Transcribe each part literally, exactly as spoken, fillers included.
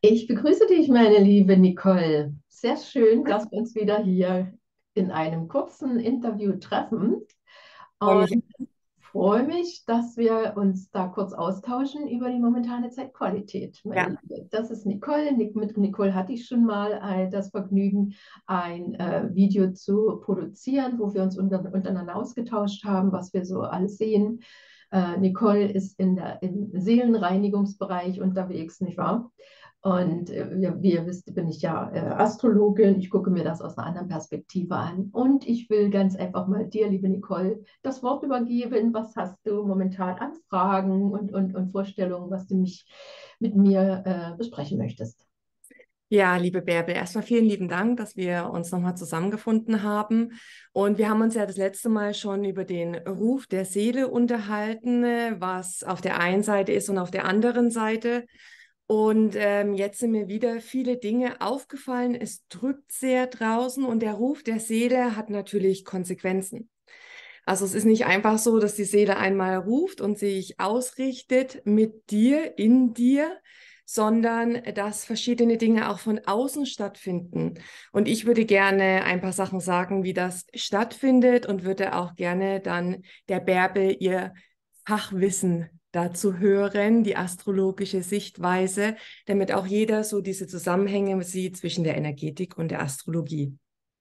Ich begrüße dich, meine liebe Nicole. Sehr schön, dass wir uns wieder hier in einem kurzen Interview treffen. Freue mich. Und freue mich, dass wir uns da kurz austauschen über die momentane Zeitqualität. Meine Ja, Liebe, das ist Nicole. Nic- Mit Nicole hatte ich schon mal äh, das Vergnügen, ein äh, Video zu produzieren, wo wir uns unter, untereinander ausgetauscht haben, was wir so alles sehen. Äh, Nicole ist in der, im Seelenreinigungsbereich unterwegs, nicht wahr? Und äh, wie, wie ihr wisst, bin ich ja äh, Astrologin. Ich gucke mir das aus einer anderen Perspektive an. Und ich will ganz einfach mal dir, liebe Nicole, das Wort übergeben. Was hast du momentan an Fragen und, und, und Vorstellungen, was du mich mit mir äh, besprechen möchtest? ja, liebe Bärbel, erstmal vielen lieben Dank, dass wir uns nochmal zusammengefunden haben. Und wir haben uns ja das letzte Mal schon über den Ruf der Seele unterhalten, äh, was auf der einen Seite ist und auf der anderen Seite. Und ähm, jetzt sind mir wieder viele Dinge aufgefallen. Es drückt sehr draußen und der Ruf der Seele hat natürlich Konsequenzen. Also es ist nicht einfach so, dass die Seele einmal ruft und sich ausrichtet mit dir, in dir, sondern dass verschiedene Dinge auch von außen stattfinden. Und ich würde gerne ein paar Sachen sagen, wie das stattfindet und würde auch gerne dann der Bärbel ihr Fachwissen dazu hören, die astrologische Sichtweise, damit auch jeder so diese Zusammenhänge sieht zwischen der Energetik und der Astrologie.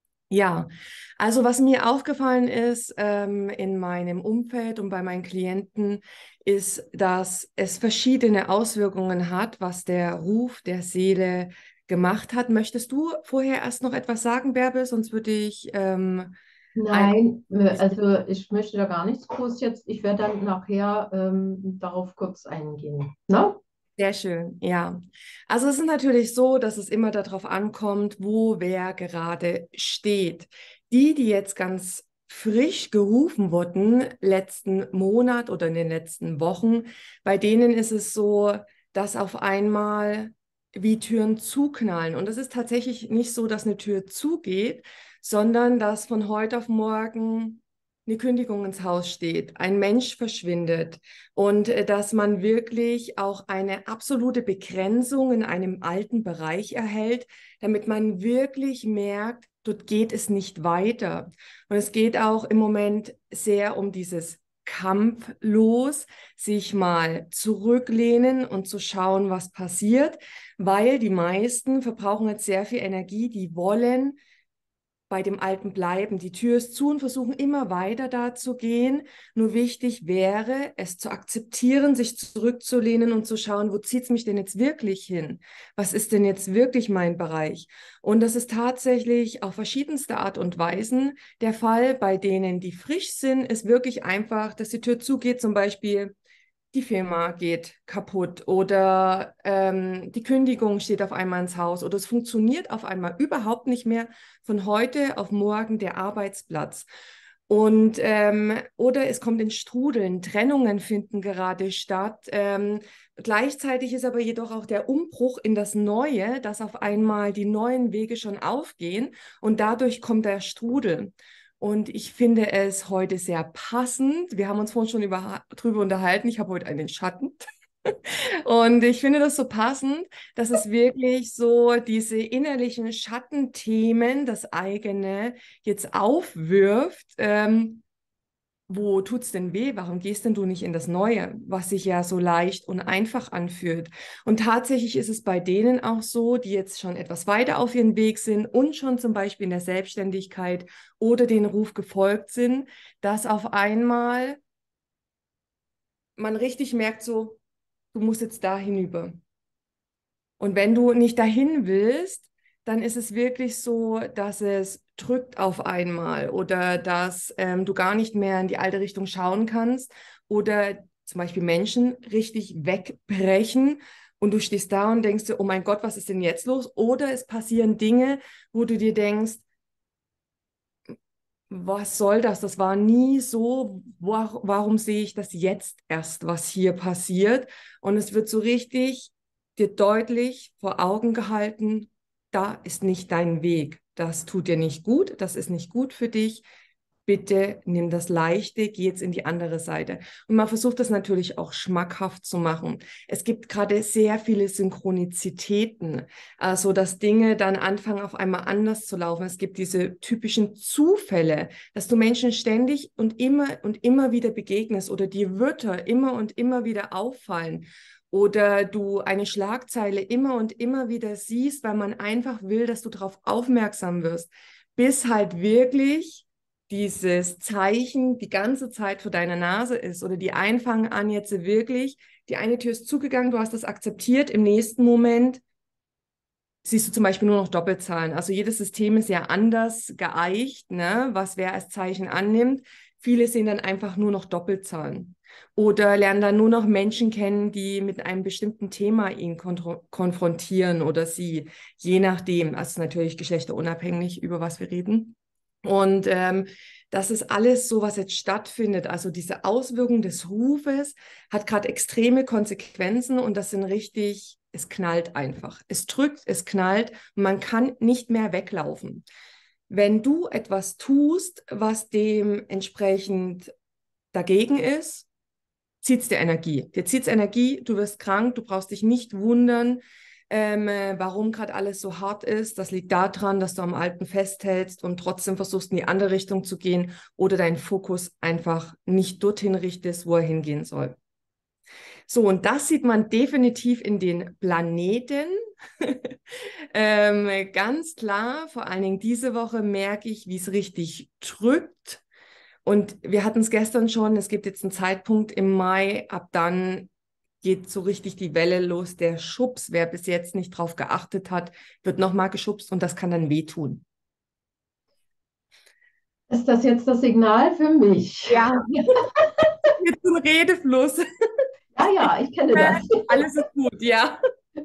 Ja, also was mir aufgefallen ist ähm, in meinem Umfeld und bei meinen Klienten, ist, dass es verschiedene Auswirkungen hat, was der Ruf der Seele gemacht hat. Möchtest du vorher erst noch etwas sagen, Bärbel? Sonst würde ich ähm, ein... Nein, äh, also ich möchte da gar nichts groß jetzt. Ich werde dann nachher ähm, darauf kurz eingehen. Ne? Sehr schön, ja. Also es ist natürlich so, dass es immer darauf ankommt, wo wer gerade steht. Die, die jetzt ganz frisch gerufen wurden, letzten Monat oder in den letzten Wochen, bei denen ist es so, dass auf einmal wie Türen zuknallen. Und es ist tatsächlich nicht so, dass eine Tür zugeht, sondern dass von heute auf morgen eine Kündigung ins Haus steht, ein Mensch verschwindet und äh, dass man wirklich auch eine absolute Begrenzung in einem alten Bereich erhält, damit man wirklich merkt, dort geht es nicht weiter. Und es geht auch im Moment sehr um dieses kampflos, sich mal zurücklehnen und zu schauen, was passiert, weil die meisten verbrauchen jetzt sehr viel Energie, die wollen bei dem Alten bleiben. Die Tür ist zu und versuchen immer weiter da zu gehen. Nur wichtig wäre, es zu akzeptieren, sich zurückzulehnen und zu schauen, wo zieht es mich denn jetzt wirklich hin? Was ist denn jetzt wirklich mein Bereich? Und das ist tatsächlich auf verschiedenste Art und Weisen der Fall. Bei denen, die frisch sind, ist wirklich einfach, dass die Tür zugeht, zum Beispiel die Firma geht kaputt oder ähm, die Kündigung steht auf einmal ins Haus oder es funktioniert auf einmal überhaupt nicht mehr von heute auf morgen der Arbeitsplatz. Und ähm, oder es kommt in Strudeln, Trennungen finden gerade statt. Ähm, gleichzeitig ist aber jedoch auch der Umbruch in das Neue, dass auf einmal die neuen Wege schon aufgehen und dadurch kommt der Strudel. Und ich finde es heute sehr passend. Wir haben uns vorhin schon über, drüber unterhalten. Ich habe heute einen Schatten. Und ich finde das so passend, dass es wirklich so diese innerlichen Schattenthemen, das eigene jetzt aufwirft. Ähm, wo tut's denn weh? Warum gehst denn du nicht in das Neue, was sich ja so leicht und einfach anfühlt? Und tatsächlich ist es bei denen auch so, die jetzt schon etwas weiter auf ihrem Weg sind und schon zum Beispiel in der Selbstständigkeit oder den Ruf gefolgt sind, dass auf einmal man richtig merkt, so, du musst jetzt da hinüber. Und wenn du nicht dahin willst, dann ist es wirklich so, dass es drückt auf einmal oder dass ähm, du gar nicht mehr in die alte Richtung schauen kannst oder zum Beispiel Menschen richtig wegbrechen und du stehst da und denkst dir, oh mein Gott, was ist denn jetzt los? Oder es passieren Dinge, wo du dir denkst, was soll das? Das war nie so. Wa- Warum sehe ich das jetzt erst, was hier passiert? Und es wird so richtig dir deutlich vor Augen gehalten, da ist nicht dein Weg. Das tut dir nicht gut, das ist nicht gut für dich. bitte nimm das Leichte, geh jetzt in die andere Seite. Und man versucht das natürlich auch schmackhaft zu machen. Es gibt gerade sehr viele Synchronizitäten, also dass Dinge dann anfangen, auf einmal anders zu laufen. Es gibt diese typischen Zufälle, dass du Menschen ständig und immer und immer wieder begegnest oder dir Wörter immer und immer wieder auffallen. Oder du eine Schlagzeile immer und immer wieder siehst, weil man einfach will, dass du darauf aufmerksam wirst, bis halt wirklich dieses Zeichen die ganze Zeit vor deiner Nase ist oder die einfangen an jetzt wirklich, die eine Tür ist zugegangen, du hast das akzeptiert, im nächsten Moment siehst du zum Beispiel nur noch Doppelzahlen. Also jedes System ist ja anders geeicht, ne, was wer als Zeichen annimmt. Viele sehen dann einfach nur noch Doppelzahlen oder lernen dann nur noch Menschen kennen, die mit einem bestimmten Thema ihn konfrontieren oder sie, je nachdem, also natürlich geschlechterunabhängig, über was wir reden. Und ähm, das ist alles so, was jetzt stattfindet. Also diese Auswirkung des Rufes hat gerade extreme Konsequenzen und das sind richtig, es knallt einfach. Es drückt, es knallt und man kann nicht mehr weglaufen. Wenn du etwas tust, was dem entsprechend dagegen ist, zieht es dir Energie. Dir zieht es Energie, du wirst krank, du brauchst dich nicht wundern, ähm, äh, warum gerade alles so hart ist. Das liegt daran, dass du am Alten festhältst und trotzdem versuchst, in die andere Richtung zu gehen oder deinen Fokus einfach nicht dorthin richtest, wo er hingehen soll. So, und das sieht man definitiv in den Planeten. ähm, ganz klar, vor allen Dingen diese Woche merke ich, wie es richtig drückt. Und wir hatten es gestern schon, es gibt jetzt einen Zeitpunkt im Mai, ab dann geht so richtig die Welle los, der Schubs. Wer bis jetzt nicht drauf geachtet hat, wird nochmal geschubst und das kann dann wehtun. Ist das jetzt das Signal für mich? Ja, jetzt ein Redefluss. Ja, ja, ich kenne das. Alles ist gut, ja.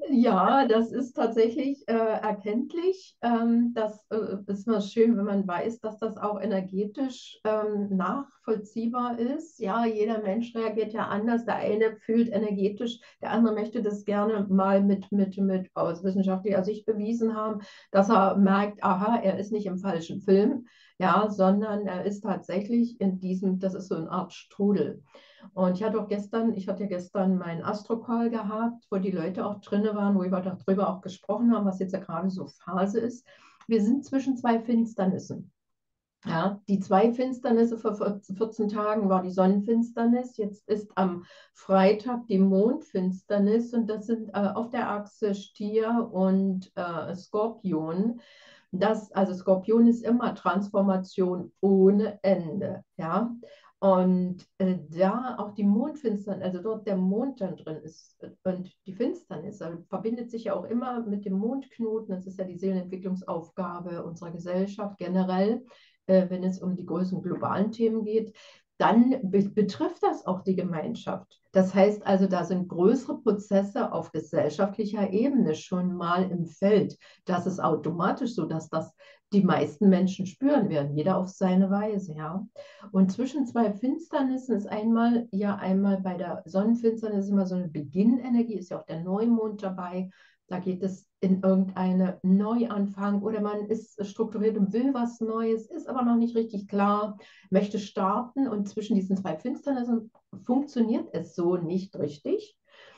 Ja, das ist tatsächlich äh, erkenntlich. Ähm, das äh, ist mal schön, wenn man weiß, dass das auch energetisch ähm, nachvollziehbar ist. Ja, jeder Mensch reagiert ja anders. Der eine fühlt energetisch, der andere möchte das gerne mal mit, mit, mit aus wissenschaftlicher Sicht bewiesen haben, dass er merkt, aha, er ist nicht im falschen Film, ja, sondern er ist tatsächlich in diesem, das ist so eine Art Strudel. Und ich hatte auch gestern, ich hatte gestern meinen Astro-Call gehabt, wo die Leute auch drin waren, wo wir darüber auch gesprochen haben, was jetzt ja gerade so Phase ist. Wir sind zwischen zwei Finsternissen. Ja, die zwei Finsternisse vor vierzehn Tagen war die Sonnenfinsternis. Jetzt ist am Freitag die Mondfinsternis und das sind äh, auf der Achse Stier und äh, Skorpion. Das, also Skorpion ist immer Transformation ohne Ende. Ja, und äh, da auch die Mondfinsternis, also dort der Mond dann drin ist und die Finsternis, also verbindet sich ja auch immer mit dem Mondknoten. Das ist ja die Seelenentwicklungsaufgabe unserer Gesellschaft generell, äh, wenn es um die großen globalen Themen geht. Dann be betrifft das auch die Gemeinschaft. Das heißt also, da sind größere Prozesse auf gesellschaftlicher Ebene schon mal im Feld. Das ist automatisch so, dass das die meisten Menschen spüren werden, jeder auf seine Weise, ja. Und zwischen zwei Finsternissen ist einmal, ja, einmal bei der Sonnenfinsternis immer so eine Beginnenergie, ist ja auch der Neumond dabei. Da geht es in irgendeine Neuanfang oder man ist strukturiert und will was Neues, ist aber noch nicht richtig klar, möchte starten und zwischen diesen zwei Finsternissen funktioniert es so nicht richtig,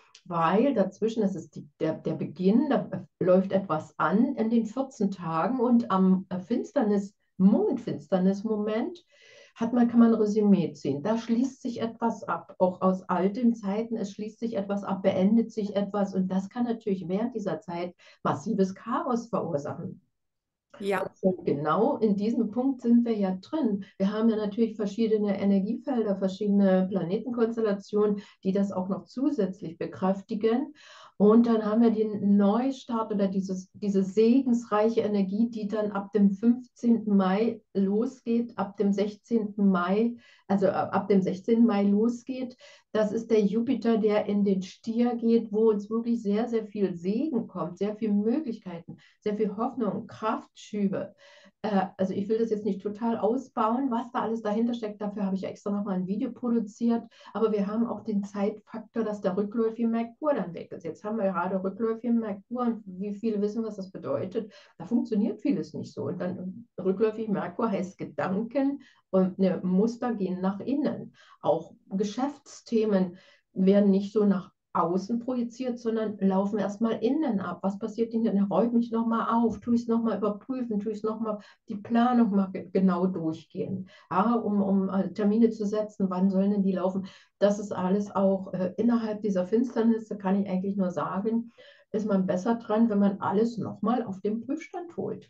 weil dazwischen, das ist die, der, der Beginn, da läuft etwas an in den vierzehn Tagen und am Finsternis, Mondfinsternis-Moment hat man, kann man ein Resümee ziehen. Da schließt sich etwas ab, auch aus alten Zeiten, es schließt sich etwas ab, beendet sich etwas und das kann natürlich während dieser Zeit massives Chaos verursachen. Ja. Und genau in diesem Punkt sind wir ja drin. Wir haben ja natürlich verschiedene Energiefelder, verschiedene Planetenkonstellationen, die das auch noch zusätzlich bekräftigen. Und dann haben wir den Neustart oder dieses, diese segensreiche Energie, die dann ab dem fünfzehnten Mai losgeht, ab dem sechzehnten Mai, also ab dem sechzehnten Mai losgeht. Das ist der Jupiter, der in den Stier geht, wo uns wirklich sehr, sehr viel Segen kommt, sehr viele Möglichkeiten, sehr viel Hoffnung, Kraftschübe. Äh, also ich will das jetzt nicht total ausbauen, was da alles dahinter steckt. Dafür habe ich extra nochmal ein Video produziert. Aber wir haben auch den Zeitfaktor, dass der rückläufige Merkur dann weg ist. Jetzt haben wir gerade rückläufigen Merkur und wie viele wissen, was das bedeutet. Da funktioniert vieles nicht so. Und dann rückläufiger Merkur heißt Gedanken und ne, Muster gehen nach innen. Auch Geschäftsthemen werden nicht so nach außen projiziert, sondern laufen erstmal innen ab. Was passiert denn hier? Dann räume ich nochmal auf, tue ich es nochmal überprüfen, tue ich es nochmal die Planung mal genau durchgehen, ja, um, um äh, Termine zu setzen, wann sollen denn die laufen. Das ist alles auch äh, innerhalb dieser Finsternis, da kann ich eigentlich nur sagen, ist man besser dran, wenn man alles nochmal auf den Prüfstand holt.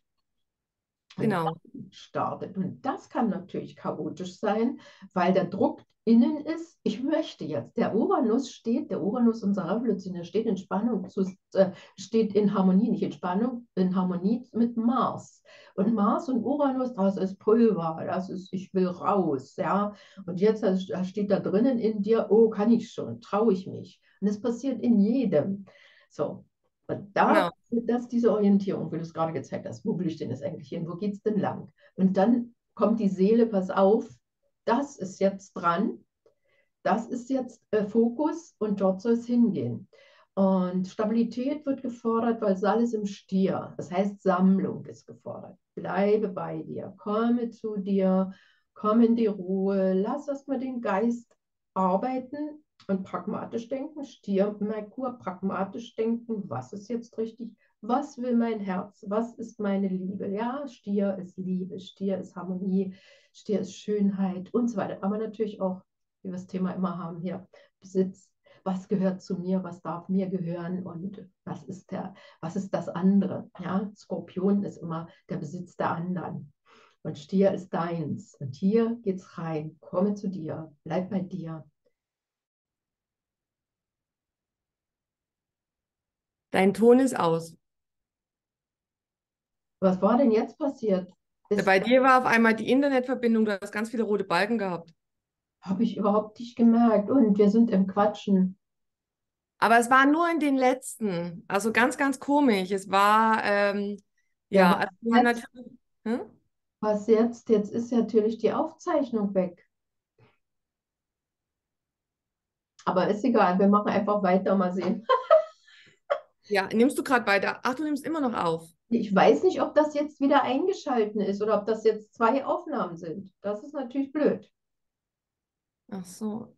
Genau. Startet. Und das kann natürlich chaotisch sein, weil der Druck innen ist, ich möchte jetzt. Der Uranus steht, der Uranus unserer Revolution, der steht in Spannung, zu, äh, steht in Harmonie, nicht in Spannung, in Harmonie mit Mars. Und Mars und Uranus, das ist Pulver, das ist, ich will raus, ja. Und jetzt steht da drinnen in dir, oh, kann ich schon, traue ich mich. Und es passiert in jedem. So, und da Genau. das ist diese Orientierung, wie du es gerade gezeigt hast. Wo will ich denn jetzt eigentlich hin? Wo geht es denn lang? Und dann kommt die Seele, pass auf, das ist jetzt dran, das ist jetzt äh, Fokus und dort soll es hingehen. Und Stabilität wird gefordert, weil es alles im Stier. Das heißt, Sammlung ist gefordert. Bleibe bei dir, komme zu dir, komm in die Ruhe, lass erstmal den Geist arbeiten und pragmatisch denken. Stier, Merkur, pragmatisch denken. Was ist jetzt richtig? Was will mein Herz? Was ist meine Liebe? Ja, Stier ist Liebe, Stier ist Harmonie, Stier ist Schönheit und so weiter. Aber natürlich auch, wie wir das Thema immer haben hier, Besitz. Was gehört zu mir? Was darf mir gehören? Und was ist der, was ist das andere? Ja, Skorpion ist immer der Besitz der anderen. Und Stier ist deins. Und hier geht's rein. Komme zu dir. Bleib bei dir. Dein Ton ist aus. Was war denn jetzt passiert? Bei dir war auf einmal die Internetverbindung, du hast ganz viele rote Balken gehabt. Habe ich überhaupt nicht gemerkt. Und wir sind im Quatschen. Aber es war nur in den letzten. Also ganz, ganz komisch. Es war, ähm, Ja, ja, was also wir haben jetzt? natürlich. Hm? Was jetzt? Jetzt ist natürlich die Aufzeichnung weg. Aber ist egal, wir machen einfach weiter, mal sehen. Ja, nimmst du gerade weiter? Ach, du nimmst immer noch auf. Ich weiß nicht, ob das jetzt wieder eingeschalten ist oder ob das jetzt zwei Aufnahmen sind. Das ist natürlich blöd. Ach so.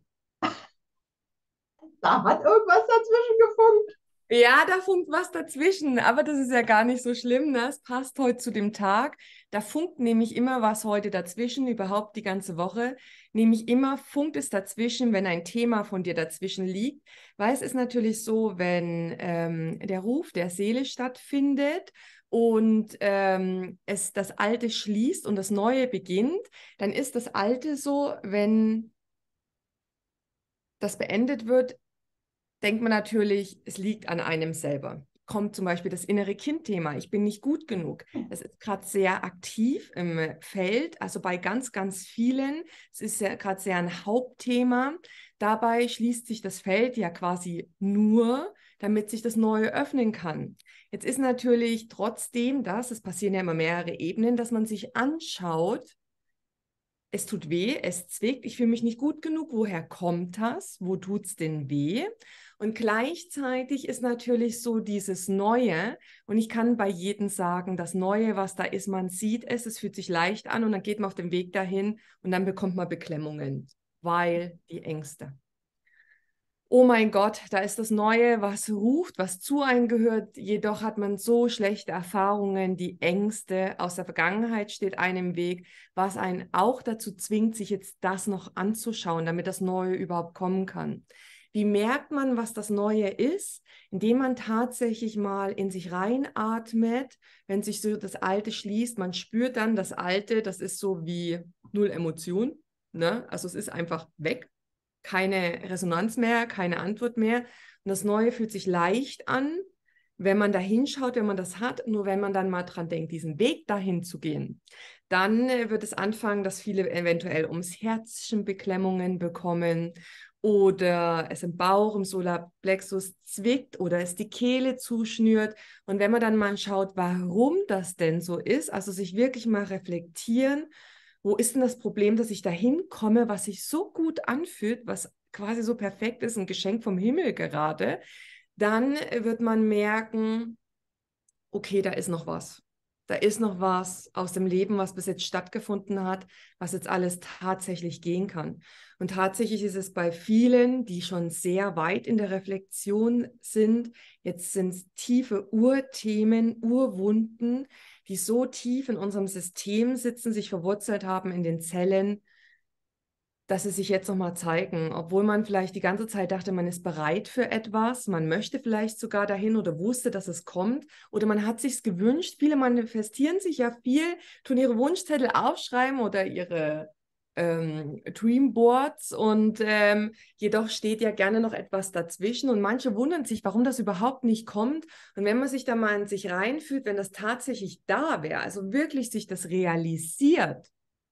Da hat irgendwas dazwischen gefunkt. Ja, da funkt was dazwischen, aber das ist ja gar nicht so schlimm, ne? Es passt heute zu dem Tag. Da funkt nämlich immer was heute dazwischen, überhaupt die ganze Woche. Nämlich immer funkt es dazwischen, wenn ein Thema von dir dazwischen liegt. Weil es ist natürlich so, wenn ähm, der Ruf der Seele stattfindet und ähm, es das Alte schließt und das Neue beginnt, dann ist das Alte so, wenn das beendet wird, denkt man natürlich, es liegt an einem selber. Kommt zum Beispiel das innere Kind-Thema. Ich bin nicht gut genug. Das ist gerade sehr aktiv im Feld, also bei ganz, ganz vielen. Es ist ja gerade sehr ein Hauptthema. Dabei schließt sich das Feld ja quasi nur, damit sich das Neue öffnen kann. Jetzt ist natürlich trotzdem das, es passieren ja immer mehrere Ebenen, dass man sich anschaut, es tut weh, es zwickt, ich fühle mich nicht gut genug. Woher kommt das? Wo tut es denn weh? Und gleichzeitig ist natürlich so dieses Neue, und ich kann bei jedem sagen, das Neue, was da ist, man sieht es, es fühlt sich leicht an und dann geht man auf den Weg dahin und dann bekommt man Beklemmungen, weil die Ängste. Oh mein Gott, da ist das Neue, was ruft, was zu einem gehört. Jedoch hat man so schlechte Erfahrungen, die Ängste aus der Vergangenheit steht einem im Weg, was einen auch dazu zwingt, sich jetzt das noch anzuschauen, damit das Neue überhaupt kommen kann. Wie merkt man, was das Neue ist? Indem man tatsächlich mal in sich reinatmet, wenn sich so das Alte schließt. Man spürt dann das Alte, das ist so wie null Emotion, ne? Also es ist einfach weg. Keine Resonanz mehr, keine Antwort mehr. Und das Neue fühlt sich leicht an, wenn man da hinschaut, wenn man das hat. Nur wenn man dann mal dran denkt, diesen Weg dahin zu gehen, dann äh, wird es anfangen, dass viele eventuell ums Herzchen Beklemmungen bekommen oder es im Bauch, im Solarplexus zwickt oder es die Kehle zuschnürt. Und wenn man dann mal schaut, warum das denn so ist, also sich wirklich mal reflektieren, wo ist denn das Problem, dass ich da hinkomme, was sich so gut anfühlt, was quasi so perfekt ist, ein Geschenk vom Himmel gerade, dann wird man merken, okay, da ist noch was. Da ist noch was aus dem Leben, was bis jetzt stattgefunden hat, was jetzt alles tatsächlich gehen kann. Und tatsächlich ist es bei vielen, die schon sehr weit in der Reflexion sind, jetzt sind es tiefe Urthemen, Urwunden, die so tief in unserem System sitzen, sich verwurzelt haben in den Zellen, dass sie sich jetzt nochmal zeigen, obwohl man vielleicht die ganze Zeit dachte, man ist bereit für etwas, man möchte vielleicht sogar dahin oder wusste, dass es kommt oder man hat sich's gewünscht. Viele manifestieren sich ja viel, tun ihre Wunschzettel aufschreiben oder ihre ähm, Dreamboards und ähm, jedoch steht ja gerne noch etwas dazwischen und manche wundern sich, warum das überhaupt nicht kommt. Und wenn man sich da mal in sich reinfühlt, wenn das tatsächlich da wäre, also wirklich sich das realisiert,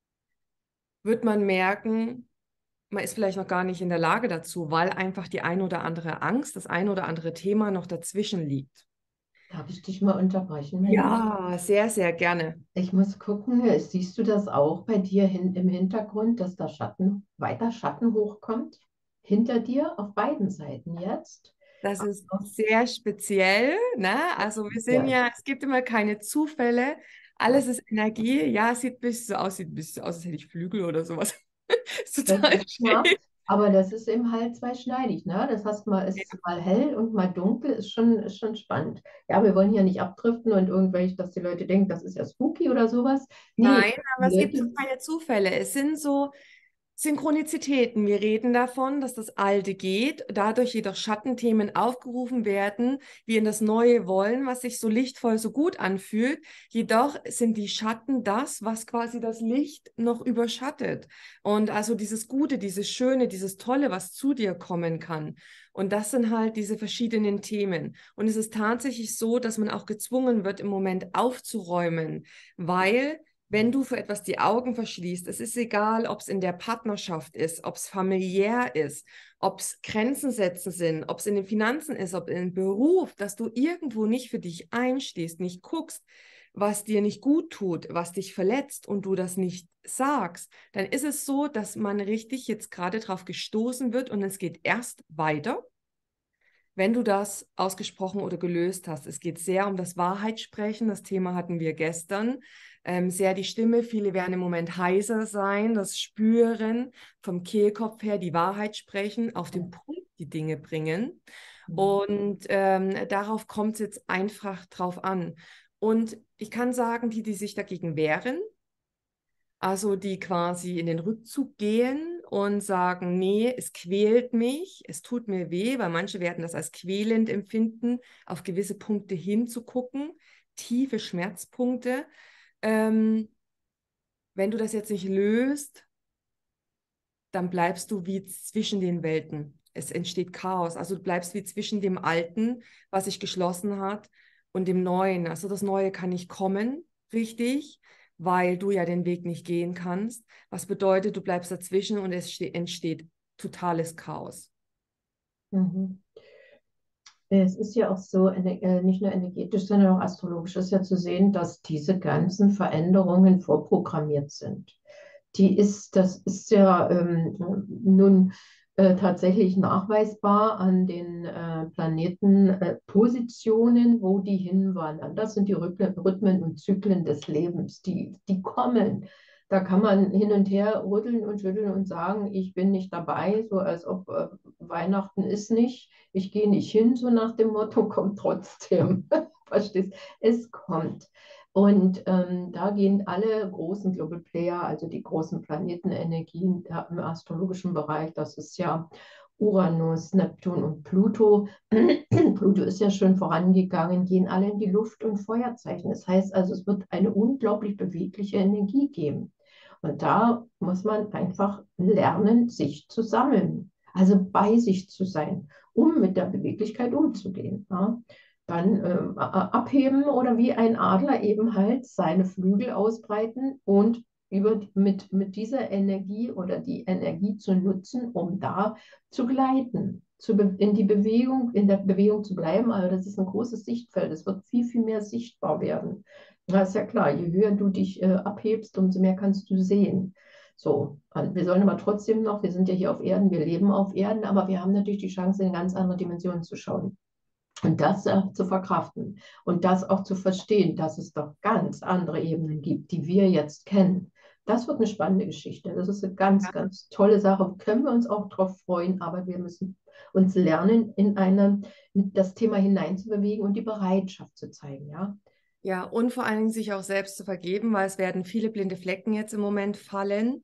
wird man merken, man ist vielleicht noch gar nicht in der Lage dazu, weil einfach die ein oder andere Angst, das ein oder andere Thema noch dazwischen liegt. Darf ich dich mal unterbrechen, wenn ich? Ja, sehr, sehr gerne. Ich muss gucken, siehst du das auch bei dir hin, im Hintergrund, dass da Schatten, weiter Schatten hochkommt? Hinter dir auf beiden Seiten jetzt? Das ist sehr speziell, ne? Also wir sehen Ja, ja, es gibt immer keine Zufälle. Alles ist Energie. Ja, es sieht ein bisschen so aus, sieht ein bisschen so aus, als hätte ich Flügel oder sowas. Ist das total ist ja, schräg. aber das ist eben halt zweischneidig, ne? Das heißt, mal ist mal hell und mal dunkel, ist schon, ist schon spannend. Ja, wir wollen hier nicht abdriften und irgendwelche, dass die Leute denken, das ist ja spooky oder sowas. Nee, Nein, die aber es gibt so Leute, keine Zufälle. Es sind so Synchronizitäten. Wir reden davon, dass das Alte geht, dadurch jedoch Schattenthemen aufgerufen werden, wir in das Neue wollen, was sich so lichtvoll, so gut anfühlt. Jedoch sind die Schatten das, was quasi das Licht noch überschattet. Und also dieses Gute, dieses Schöne, dieses Tolle, was zu dir kommen kann. Und das sind halt diese verschiedenen Themen. Und es ist tatsächlich so, dass man auch gezwungen wird, im Moment aufzuräumen, weil wenn du für etwas die Augen verschließt, es ist egal, ob es in der Partnerschaft ist, ob es familiär ist, ob es Grenzen setzen sind, ob es in den Finanzen ist, ob im Beruf, dass du irgendwo nicht für dich einstehst, nicht guckst, was dir nicht gut tut, was dich verletzt und du das nicht sagst, dann ist es so, dass man richtig jetzt gerade drauf gestoßen wird und es geht erst weiter, wenn du das ausgesprochen oder gelöst hast. Es geht sehr um das Wahrheitssprechen. Das Thema hatten wir gestern. Ähm, sehr die Stimme. Viele werden im Moment heiser sein, das Spüren vom Kehlkopf her, die Wahrheit sprechen, auf den Punkt die Dinge bringen. Und ähm, darauf kommt es jetzt einfach drauf an. Und ich kann sagen, die, die sich dagegen wehren, also die quasi in den Rückzug gehen und sagen, nee, es quält mich, es tut mir weh, weil manche werden das als quälend empfinden, auf gewisse Punkte hinzugucken, tiefe Schmerzpunkte. Ähm, wenn du das jetzt nicht löst, dann bleibst du wie zwischen den Welten. Es entsteht Chaos. Also du bleibst wie zwischen dem Alten, was sich geschlossen hat, und dem Neuen. Also das Neue kann nicht kommen, richtig, weil du ja den Weg nicht gehen kannst. Was bedeutet, du bleibst dazwischen und es entsteht totales Chaos. mhm. Es ist ja auch so, äh, nicht nur energetisch, sondern auch astrologisch ist ja zu sehen, dass diese ganzen Veränderungen vorprogrammiert sind. Die ist, das ist ja ähm, nun äh, tatsächlich nachweisbar an den äh, Planetenpositionen, äh, wo die hinwandern. Das sind die Rhythmen und Zyklen des Lebens, die, die kommen. Da kann man hin und her rütteln und schütteln und sagen, ich bin nicht dabei, so als ob äh, Weihnachten ist nicht, ich gehe nicht hin, so nach dem Motto, kommt trotzdem. Verstehst? Es kommt. Und ähm, da gehen alle großen Global Player, also die großen Planetenenergien da im astrologischen Bereich, das ist ja Uranus, Neptun und Pluto. Pluto ist ja schon vorangegangen, gehen alle in die Luft- und Feuerzeichen. Das heißt also, es wird eine unglaublich bewegliche Energie geben. Und da muss man einfach lernen, sich zu sammeln, also bei sich zu sein, um mit der Beweglichkeit umzugehen. Ja? Dann ähm, abheben oder wie ein Adler eben halt seine Flügel ausbreiten und über, mit, mit dieser Energie oder die Energie zu nutzen, um da zu gleiten, zu be in die Bewegung, in der Bewegung zu bleiben. Also das ist ein großes Sichtfeld. Es wird viel, viel mehr sichtbar werden. Das ist ja klar, je höher du dich äh, abhebst, umso mehr kannst du sehen. So, und wir sollen aber trotzdem noch, wir sind ja hier auf Erden, wir leben auf Erden, aber wir haben natürlich die Chance, in ganz andere Dimensionen zu schauen. Und das äh, zu verkraften und das auch zu verstehen, dass es doch ganz andere Ebenen gibt, die wir jetzt kennen. Das wird eine spannende Geschichte. Das ist eine ganz, ganz tolle Sache. Können wir uns auch darauf freuen, aber wir müssen uns lernen, in eine, in das Thema hineinzubewegen und die Bereitschaft zu zeigen, ja. Ja, und vor allen Dingen sich auch selbst zu vergeben, weil es werden viele blinde Flecken jetzt im Moment fallen.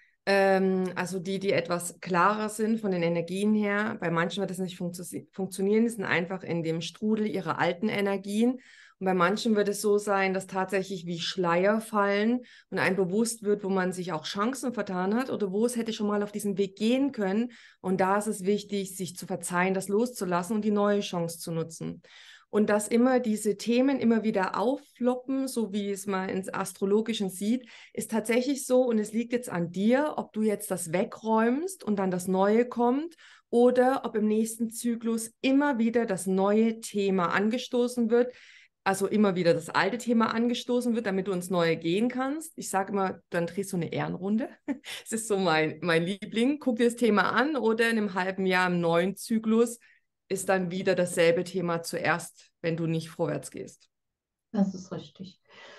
Ähm, also die, die etwas klarer sind von den Energien her. Bei manchen wird das nicht funktio funktionieren, die sind einfach in dem Strudel ihrer alten Energien. Und bei manchen wird es so sein, dass tatsächlich wie Schleier fallen und einem bewusst wird, wo man sich auch Chancen vertan hat oder wo es hätte schon mal auf diesen Weg gehen können. Und da ist es wichtig, sich zu verzeihen, das loszulassen und die neue Chance zu nutzen. Und dass immer diese Themen immer wieder auffloppen, so wie es man ins Astrologischen sieht, ist tatsächlich so. Und es liegt jetzt an dir, ob du jetzt das wegräumst und dann das Neue kommt oder ob im nächsten Zyklus immer wieder das neue Thema angestoßen wird. Also immer wieder das alte Thema angestoßen wird, damit du ins Neue gehen kannst. Ich sage immer, dann drehst du eine Ehrenrunde. Das ist so mein, mein Liebling. Guck dir das Thema an oder in einem halben Jahr im neuen Zyklus ist dann wieder dasselbe Thema zuerst, wenn du nicht vorwärts gehst. Das ist richtig.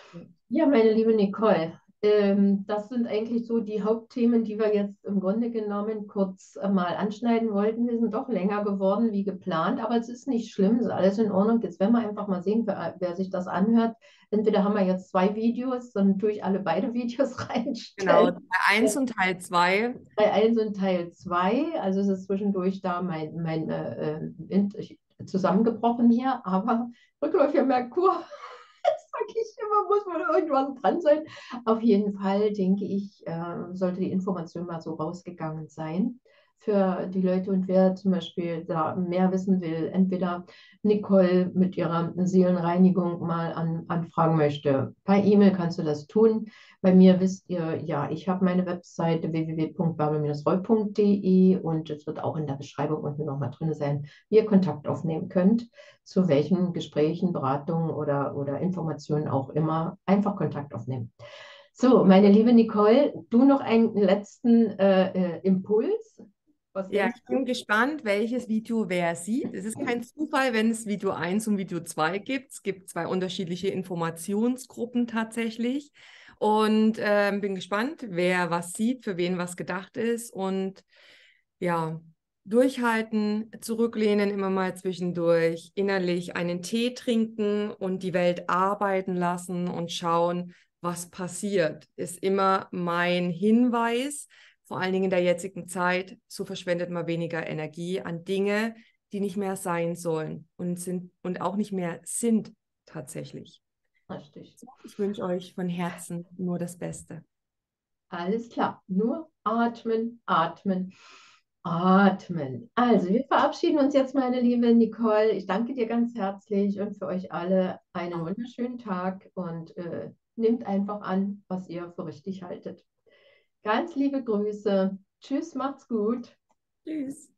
Ja, meine liebe Nicole, ähm, das sind eigentlich so die Hauptthemen, die wir jetzt im Grunde genommen kurz äh, mal anschneiden wollten. Wir sind doch länger geworden wie geplant, aber es ist nicht schlimm, es ist alles in Ordnung. Jetzt werden wir einfach mal sehen, wer, wer sich das anhört. Entweder haben wir jetzt zwei Videos, dann tue ich alle beide Videos Genau, reinstellen. Teil eins und Teil zwei. Teil eins und Teil zwei, also es ist zwischendurch da mein, mein äh, äh, zusammengebrochen hier, aber rückläufiger Merkur, sage ich immer, muss man irgendwann dran sein. Auf jeden Fall denke ich, äh, sollte die Information mal so rausgegangen sein für die Leute. Und wer zum Beispiel da mehr wissen will, entweder Nicole mit ihrer Seelenreinigung mal an, anfragen möchte. Per E-Mail kannst du das tun. Bei mir wisst ihr, ja, ich habe meine Webseite w w w punkt barbel roll punkt d e und es wird auch in der Beschreibung unten nochmal drin sein, wie ihr Kontakt aufnehmen könnt, zu welchen Gesprächen, Beratungen oder, oder Informationen auch immer. Einfach Kontakt aufnehmen. So, meine liebe Nicole, du noch einen letzten äh, äh, Impuls? Was Ja, denkst ich du? bin gespannt, welches Video wer sieht. Es ist kein Zufall, wenn es Video eins und Video zwei gibt. Es gibt zwei unterschiedliche Informationsgruppen tatsächlich. Und ähm, bin gespannt, wer was sieht, für wen was gedacht ist. Und ja, durchhalten, zurücklehnen, immer mal zwischendurch, innerlich einen Tee trinken und die Welt arbeiten lassen und schauen, was passiert, ist immer mein Hinweis. Vor allen Dingen in der jetzigen Zeit, so verschwendet man weniger Energie an Dinge, die nicht mehr sein sollen und sind und auch nicht mehr sind tatsächlich. Richtig. Ich wünsche euch von Herzen nur das Beste. Alles klar. Nur atmen, atmen, atmen. Also, wir verabschieden uns jetzt, meine liebe Nicole. Ich danke dir ganz herzlich und für euch alle einen wunderschönen Tag und äh, nehmt einfach an, was ihr für richtig haltet. Ganz liebe Grüße. Tschüss, macht's gut. Tschüss.